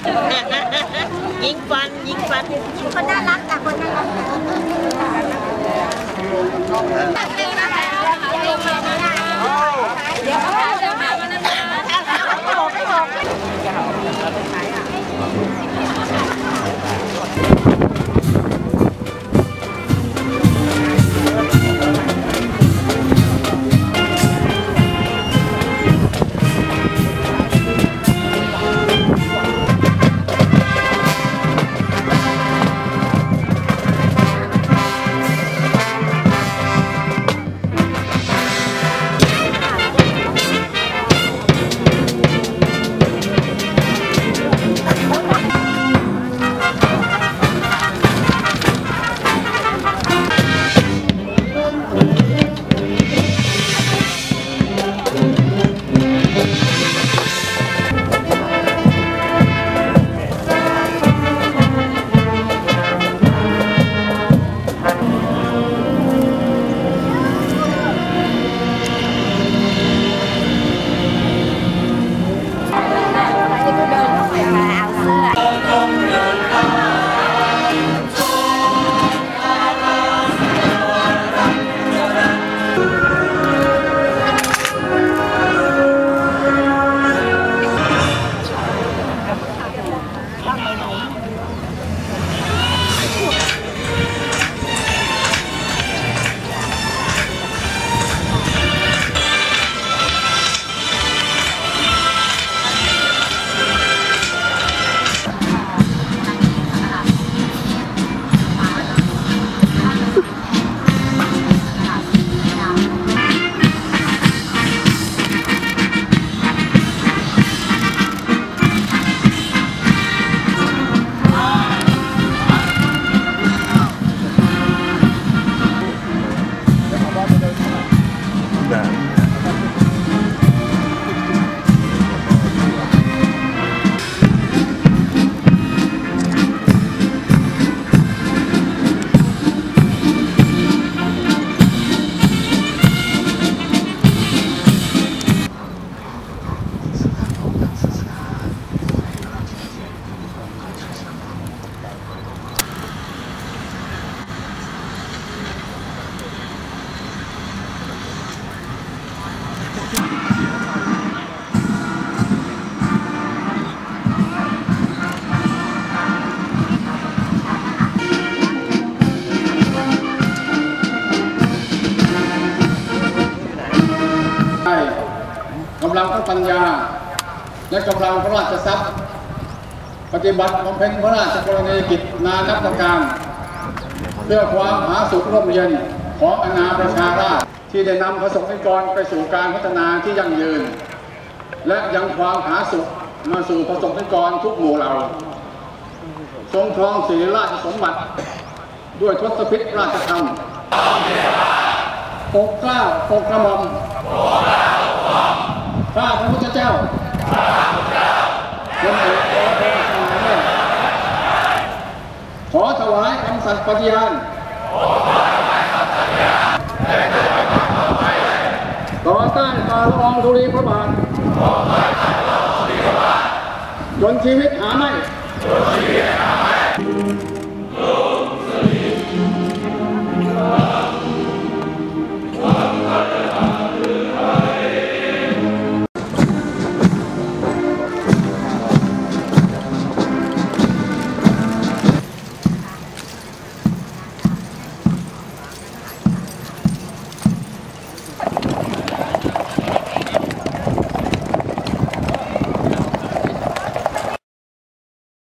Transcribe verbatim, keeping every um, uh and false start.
ยิงฟันยิงฟันคนน่ารักจากคนน่ารักเดี๋ยวเขาจะมาวันนั้นนะไม่บอกไม่บอกกำลังพระปัญญาและกำลังพระราชทรัพย์ปฏิบัติบำเพ็ญพระราชกรณียกิจนานับประการเพื่อความผาสุกร่มเย็นของอาณาประชาราษฎร์ที่ได้นำประสบนิกรไปสู่การพัฒนาที่ยั่งยืนและยังความผาสุกมาสู่ประสบนิกรทุกหมู่เหล่าทรงครองศิริราชสมบัติด้วยทศพิธราชธรรมปกเกล้าปกกระหม่อมข้าพระพุทธเจ้าพลเอกอภรสมัยเล่นขอถวายคำสัตย์ปฏิญาณต่อต้านฝ่าละอองธุลีพระบาทจนชีวิตหาไม่